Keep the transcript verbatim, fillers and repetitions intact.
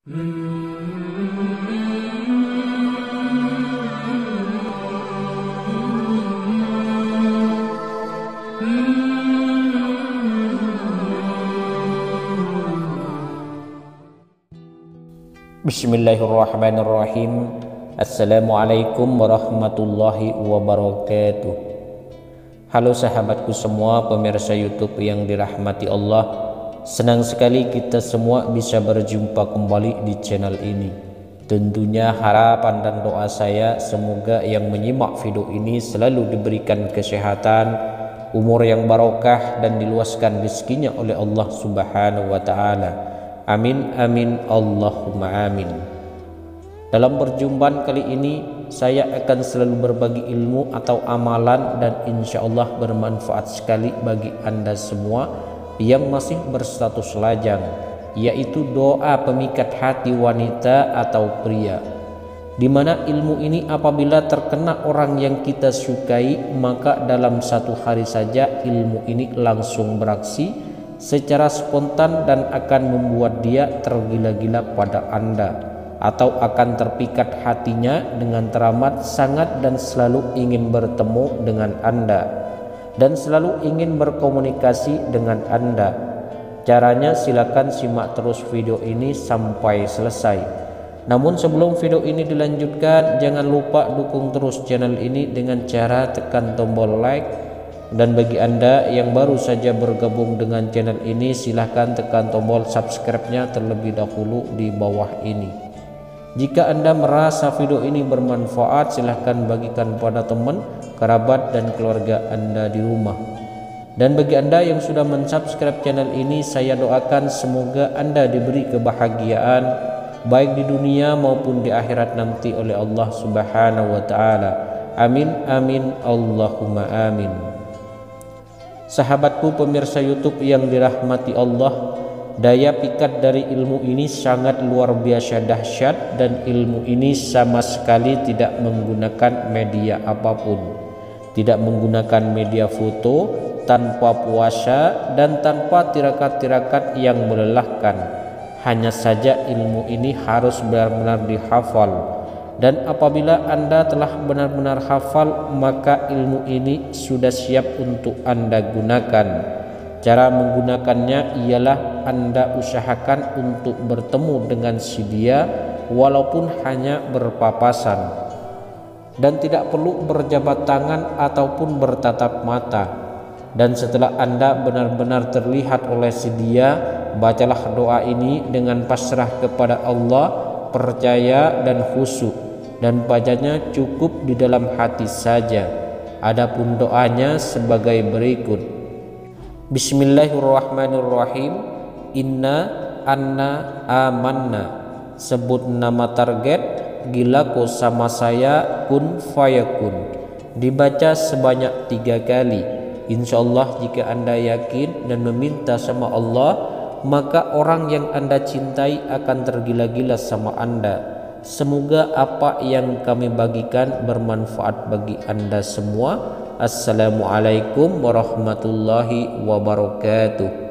Bismillahirrahmanirrahim. Assalamualaikum warahmatullahi wabarakatuh. Halo sahabatku semua, pemirsa YouTube yang dirahmati Allah. Senang sekali kita semua bisa berjumpa kembali di channel ini. Tentunya harapan dan doa saya semoga yang menyimak video ini selalu diberikan kesehatan, umur yang barokah, dan diluaskan rezekinya oleh Allah Subhanahu wa taala. Amin amin Allahumma amin. Dalam perjumpaan kali ini saya akan selalu berbagi ilmu atau amalan dan insya Allah bermanfaat sekali bagi Anda semua yang masih berstatus lajang, yaitu doa pemikat hati wanita atau pria, di mana ilmu ini apabila terkena orang yang kita sukai, maka dalam satu hari saja ilmu ini langsung beraksi secara spontan dan akan membuat dia tergila-gila pada Anda, atau akan terpikat hatinya dengan teramat sangat dan selalu ingin bertemu dengan Anda dan selalu ingin berkomunikasi dengan Anda. Caranya silakan simak terus video ini sampai selesai. Namun sebelum video ini dilanjutkan, jangan lupa dukung terus channel ini dengan cara tekan tombol like. Dan bagi Anda yang baru saja bergabung dengan channel ini, silahkan tekan tombol subscribe-nya terlebih dahulu di bawah ini. Jika Anda merasa video ini bermanfaat, silahkan bagikan pada teman, kerabat, dan keluarga Anda di rumah. Dan bagi Anda yang sudah mensubscribe channel ini, saya doakan semoga Anda diberi kebahagiaan baik di dunia maupun di akhirat nanti oleh Allah Subhanahu wa taala. Amin amin Allahumma amin. Sahabatku pemirsa YouTube yang dirahmati Allah, daya pikat dari ilmu ini sangat luar biasa dahsyat, dan ilmu ini sama sekali tidak menggunakan media apapun, tidak menggunakan media foto, tanpa puasa, dan tanpa tirakat-tirakat yang melelahkan. Hanya saja ilmu ini harus benar-benar dihafal. Dan apabila Anda telah benar-benar hafal, maka ilmu ini sudah siap untuk Anda gunakan. Cara menggunakannya ialah Anda usahakan untuk bertemu dengan si dia walaupun hanya berpapasan, dan tidak perlu berjabat tangan ataupun bertatap mata. Dan setelah Anda benar-benar terlihat oleh si dia, bacalah doa ini dengan pasrah kepada Allah, percaya dan khusyuk, dan bacanya cukup di dalam hati saja. Adapun doanya sebagai berikut: Bismillahirrahmanirrahim. Inna anna amanna. Sebut nama target, gilaku sama saya, kun fayakun. Dibaca sebanyak tiga kali. Insya Allah jika Anda yakin dan meminta sama Allah, maka orang yang Anda cintai akan tergila-gila sama Anda. Semoga apa yang kami bagikan bermanfaat bagi Anda semua. Assalamualaikum warahmatullahi wabarakatuh.